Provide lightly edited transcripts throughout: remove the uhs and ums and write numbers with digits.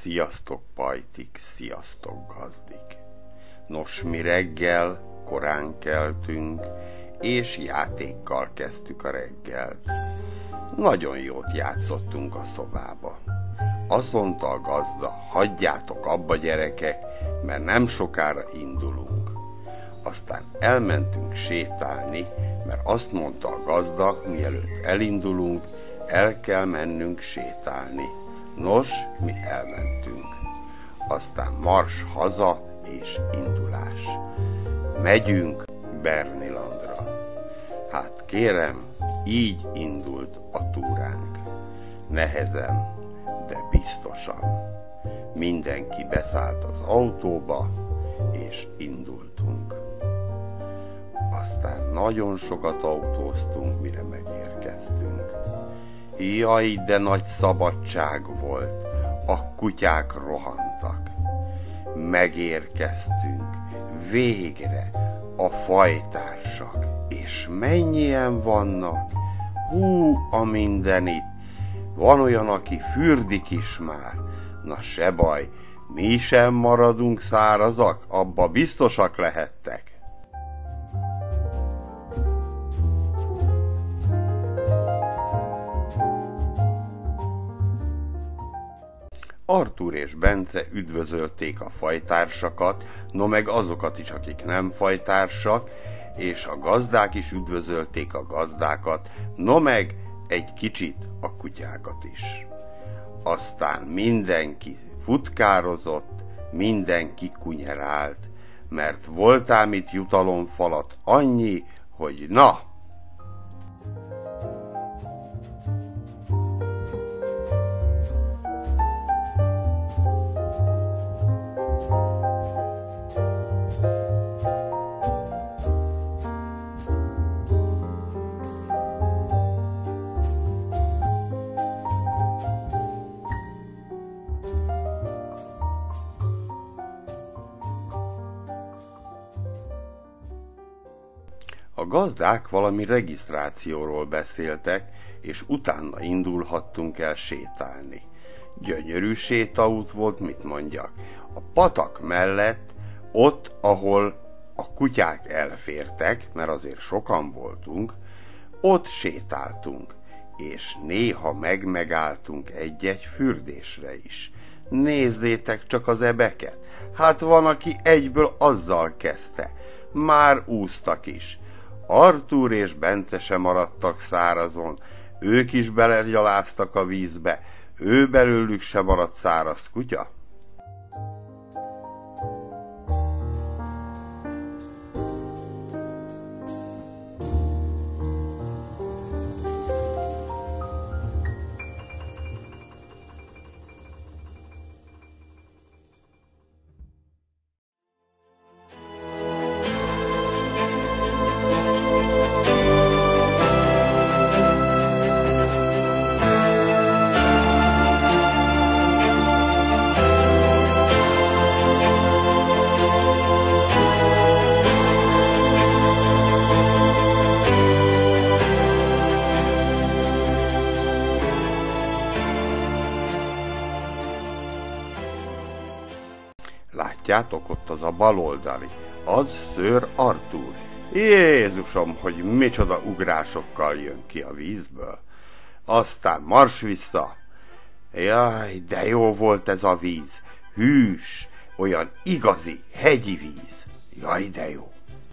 Sziasztok pajtik, sziasztok gazdik! Nos, mi reggel korán keltünk, és játékkal kezdtük a reggelt. Nagyon jót játszottunk a szobába. Azt mondta a gazda, hagyjátok abba gyerekek, mert nem sokára indulunk. Aztán elmentünk sétálni, mert azt mondta a gazda, mielőtt elindulunk, el kell mennünk sétálni. Nos, mi elmentünk. Aztán mars haza és indulás. Megyünk Bernilandra. Hát kérem, így indult a túránk. Nehezen, de biztosan. Mindenki beszállt az autóba, és indultunk. Aztán nagyon sokat autóztunk, mire megérkeztünk. Jaj, de nagy szabadság volt, a kutyák rohantak. Megérkeztünk, végre, a fajtársak, és mennyien vannak, hú, a mindenit. Van olyan, aki fürdik is már, na se baj, mi sem maradunk szárazak, abba biztosak lehettek. Artúr és Bence üdvözölték a fajtársakat, no meg azokat is, akik nem fajtársak, és a gazdák is üdvözölték a gazdákat, no meg egy kicsit a kutyákat is. Aztán mindenki futkározott, mindenki kunyerált, mert volt ám itt jutalomfalat annyi, hogy na! A gazdák valami regisztrációról beszéltek, és utána indulhattunk el sétálni. Gyönyörű sétaút volt, mit mondjak. A patak mellett, ott, ahol a kutyák elfértek, mert azért sokan voltunk, ott sétáltunk, és néha megálltunk egy-egy fürdésre is. Nézzétek csak az ebeket, hát van, aki egyből azzal kezdte, már úsztak is. Artúr és Bence sem maradtak szárazon, ők is belegyaláztak a vízbe, ő belőlük sem maradt száraz kutya. Látjátok, ott az a baloldali, az Sir Artúr. Jézusom, hogy micsoda ugrásokkal jön ki a vízből. Aztán mars vissza. Jaj, de jó volt ez a víz. Hűs, olyan igazi, hegyi víz. Jaj, de jó.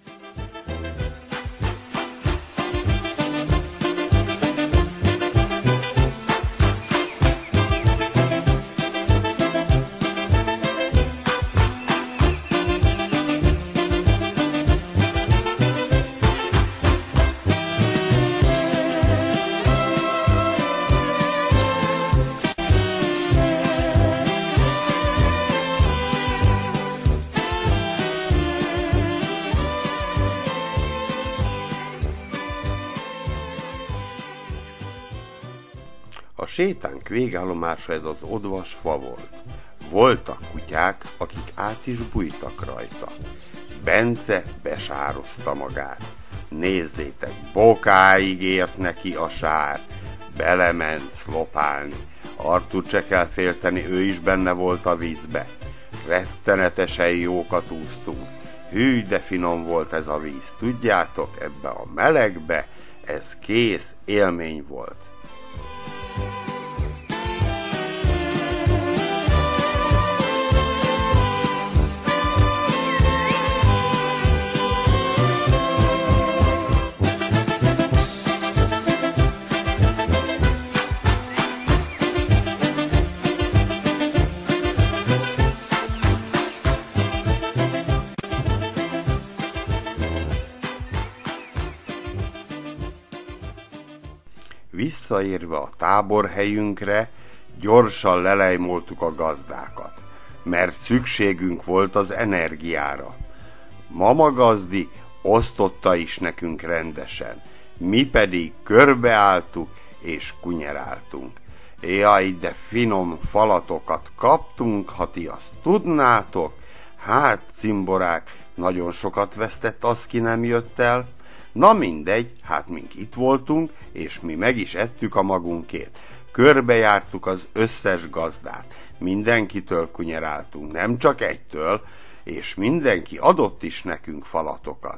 A sétánk végállomása ez az odvas fa volt. Voltak kutyák, akik át is bújtak rajta. Bence besározta magát. Nézzétek, bokáig ért neki a sár. Belement szlopálni. Artúrt se kell félteni, ő is benne volt a vízbe. Rettenetesen jókat úsztunk. Hű, de finom volt ez a víz. Tudjátok, ebbe a melegbe ez kész élmény volt. Visszaérve a táborhelyünkre, gyorsan lelejmoltuk a gazdákat, mert szükségünk volt az energiára. Mama gazdi osztotta is nekünk rendesen, mi pedig körbeálltuk és kunyeráltunk. Jaj, de finom falatokat kaptunk, ha ti azt tudnátok. Hát, cimborák, nagyon sokat vesztett az, ki nem jött el. Na mindegy, hát mink itt voltunk, és mi meg is ettük a magunkét. Körbejártuk az összes gazdát, mindenkitől kunyeráltunk, nem csak egytől, és mindenki adott is nekünk falatokat.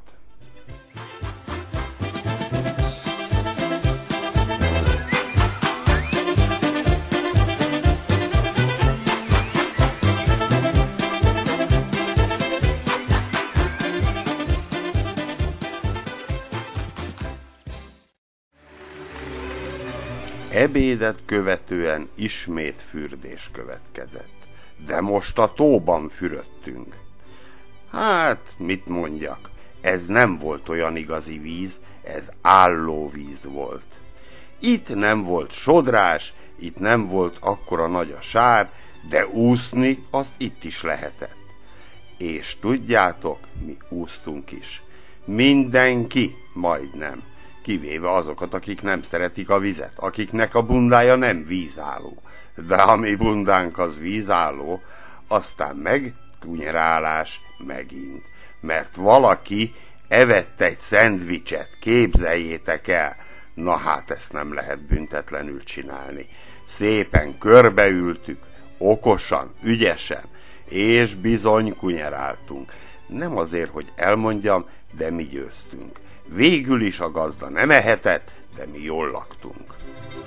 Ebédet követően ismét fürdés következett, de most a tóban fürödtünk. Hát, mit mondjak, ez nem volt olyan igazi víz, ez állóvíz volt. Itt nem volt sodrás, itt nem volt akkora nagy a sár, de úszni azt itt is lehetett. És tudjátok, mi úsztunk is. Mindenki, majdnem. Kivéve azokat, akik nem szeretik a vizet, akiknek a bundája nem vízálló. De a mi bundánk az vízálló, aztán meg kunyerálás megint. Mert valaki evett egy szendvicset, képzeljétek el. Na hát ezt nem lehet büntetlenül csinálni. Szépen körbeültük, okosan, ügyesen, és bizony kunyeráltunk. Nem azért, hogy elmondjam, de mi győztünk. Végül is a gazda nem ehetett, de mi jól laktunk.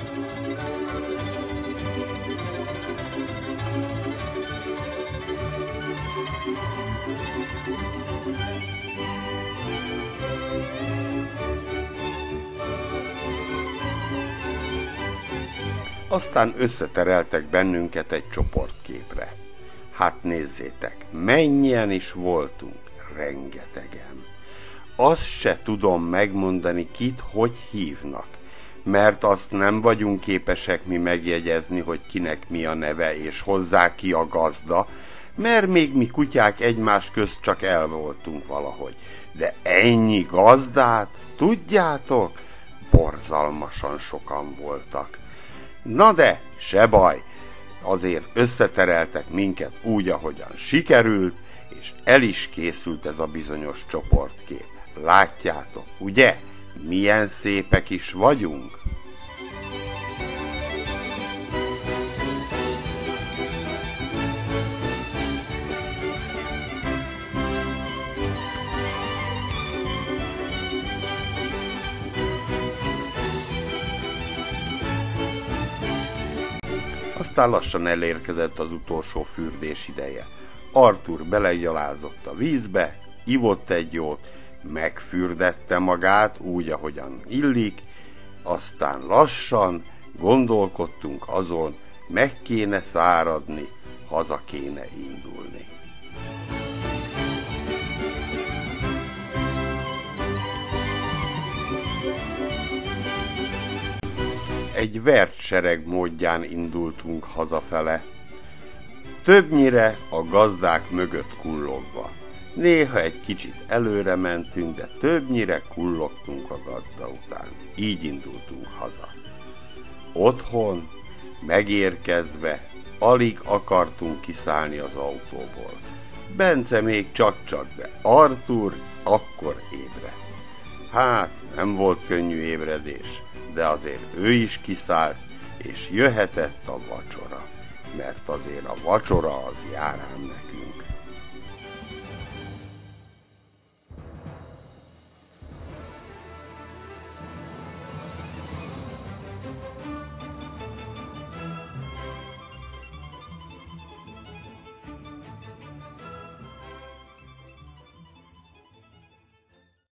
Aztán összetereltek bennünket egy csoportképre. Hát nézzétek, mennyien is voltunk, rengetegen. Azt se tudom megmondani, kit hogy hívnak, mert azt nem vagyunk képesek mi megjegyezni, hogy kinek mi a neve, és hozzá ki a gazda, mert még mi kutyák egymás közt csak el voltunk valahogy. De ennyi gazdát, tudjátok, borzalmasan sokan voltak. Na de, se baj, azért összetereltek minket úgy, ahogyan sikerült, és el is készült ez a bizonyos csoportkép. Látjátok, ugye? Milyen szépek is vagyunk? Aztán lassan elérkezett az utolsó fürdés ideje. Artúr belegyalázott a vízbe, ivott egy jót, megfürdette magát úgy, ahogyan illik, aztán lassan gondolkodtunk azon, meg kéne száradni, haza kéne indulni. Egy vert sereg módján indultunk hazafele, többnyire a gazdák mögött kullogva. Néha egy kicsit előre mentünk, de többnyire kullogtunk a gazda után. Így indultunk haza. Otthon, megérkezve, alig akartunk kiszállni az autóból. Bence még csak-csak, de Artúr akkor ébredt. Hát, nem volt könnyű ébredés, de azért ő is kiszállt, és jöhetett a vacsora, mert azért a vacsora az jár ám neki.